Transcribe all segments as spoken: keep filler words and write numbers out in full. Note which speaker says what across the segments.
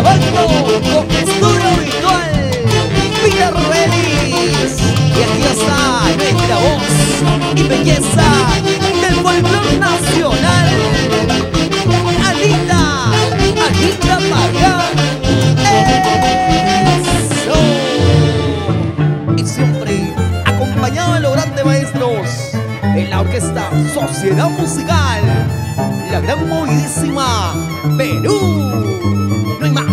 Speaker 1: grabando con estudio virtual Peter Relis. Y aquí está nuestra voz y belleza del folclore nacional, Anita, Anita Pagán. Eso. Y siempre acompañado de los grandes maestros en la orquesta Sociedad Musical, la gran movidísima Perú. No hay más.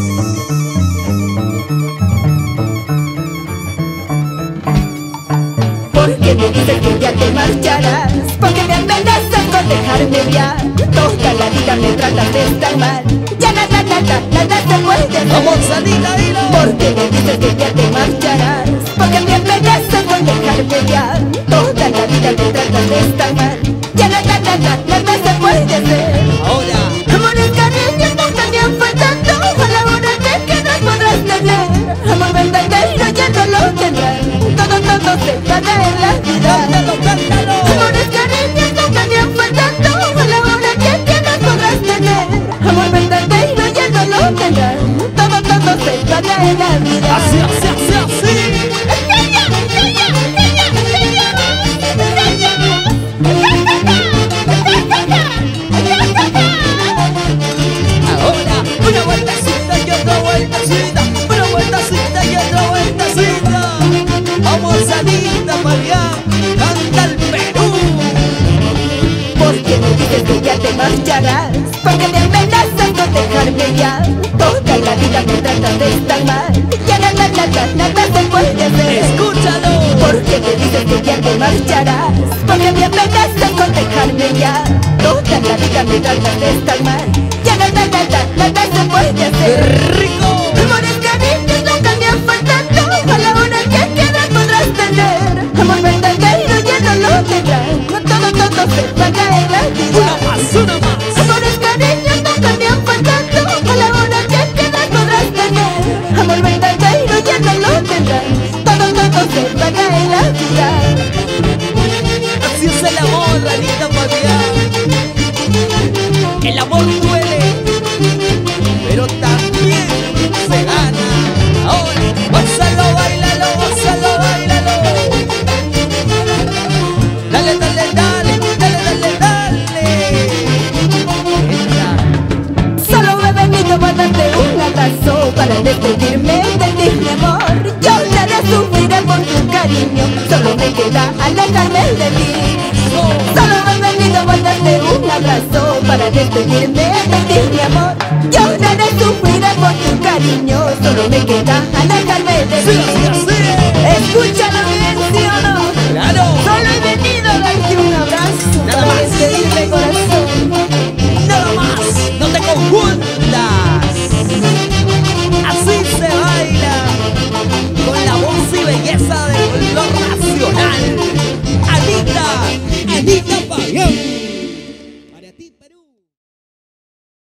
Speaker 2: Porque me dices que ya te marcharás, porque me amenazas con dejarme ya. Toda la vida me tratas de estar mal, ya nada, nada, nada se puede hacer.
Speaker 1: Vamos, Anita, dilo.
Speaker 2: Porque me dices que ya te marcharás, porque me amenazas con dejarme ya. Toda la vida me tratas de estar mal, ya nada, nada, nada se puede hacer.
Speaker 1: Ahora,
Speaker 2: Amores, cariños, no estarían faltando, a la hora de que nos podrás tener. Amor verdadero ya no lo tendrás, todo, todo se paga en la vida.
Speaker 1: cántalo, cántalo.
Speaker 2: Amores, cariños, no estarían faltando, a la hora de que nos podrás tener. Amor verdadero ya no lo tendrás, todo, todo se paga en la vida.
Speaker 1: Así, así, así, así. Ahora, una vueltecita y otra vueltecita, una vueltecita y otra vueltecita. Vamos, Anita Pagán, canta el Perú.
Speaker 2: Porque me dices que ya te marcharás, porque me amenazas con dejarme ya. Toda la vida me tratas de estar mal, ya nada, nada, nada se puede hacer.
Speaker 1: Escúchalo.
Speaker 2: Porque me dices que ya te marcharás, porque me amenazas con dejarme ya. Toda la vida me tratas de estar mal, ya nada, nada, nada se puede hacer.
Speaker 1: Rico.
Speaker 2: Amores, cariños, nunca me han faltado, a la hora que quieras podrás tener. Amor verdadero ya no lo tendrás, todo, todo se paga en la vida.
Speaker 1: Una más, una más.
Speaker 2: Amores, cariños, nunca me han faltado, a la hora que quieras podrás tener. Amor verdadero ya no lo tendrás, todo, todo se paga en la vida.
Speaker 1: Así es el amor, Anita Pagán. El amor duele, pero también se gana. Ahora, gózalo, bailalo, gózalo, bailalo. Dale, dale, dale, dale, dale, dale. Entra.
Speaker 2: Solo he venido a darte un abrazo para despedirme de ti, mi amor. Yo te haré sufrir por tu cariño, solo me queda alejarme de ti. Solo he venido a darte un abrazo para despedirme de ti, mi amor. Yo te haré sufrir por tu cariño, solo me queda alejarme de
Speaker 1: Sí,
Speaker 2: ti.
Speaker 1: así, así.
Speaker 2: Escúchalo bien, ¿sí o no?
Speaker 1: Claro.
Speaker 2: Solo he venido a darte un abrazo
Speaker 1: Nada
Speaker 2: para
Speaker 1: más.
Speaker 2: despedirme, corazón.
Speaker 1: Nada más, no te confundas. Así se baila con la voz y belleza del folclore nacional. Anita, Anita Pagán.